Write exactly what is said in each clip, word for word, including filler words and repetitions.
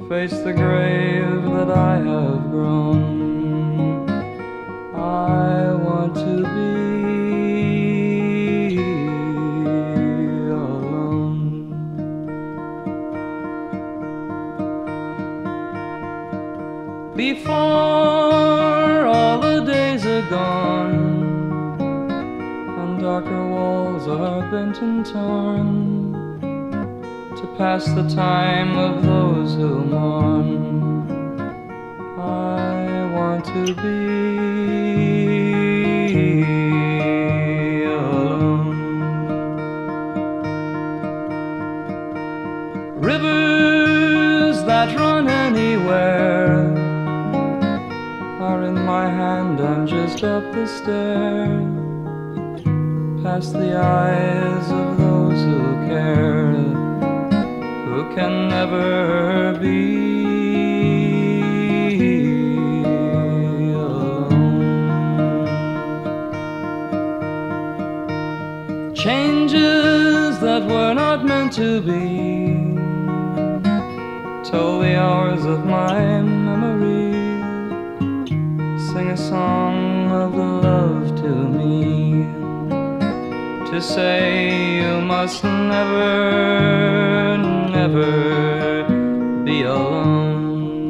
face the grave that I have grown. I want to be alone. Before all the days are gone and darker walls are bent and torn, to pass the time of those who mourn, I want to be alone. Rivers that run anywhere are in my hand, I'm just up the stair, past the eyes of those who care, who can never be alone. Changes that were not meant to be toll the hours of my memory, sing a song of love to me, to say you must never, never be alone.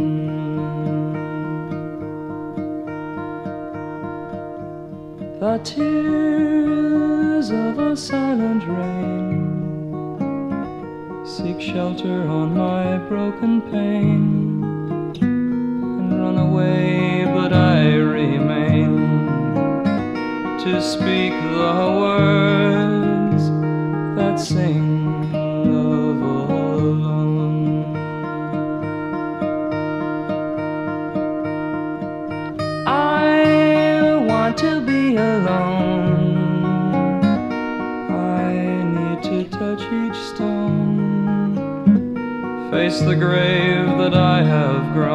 The tears of a silent rain seek shelter on my broken pane and run away, but I remain to speak the words that sing of alone. I want to be alone. I need to touch each stone, face the grave that I have grown.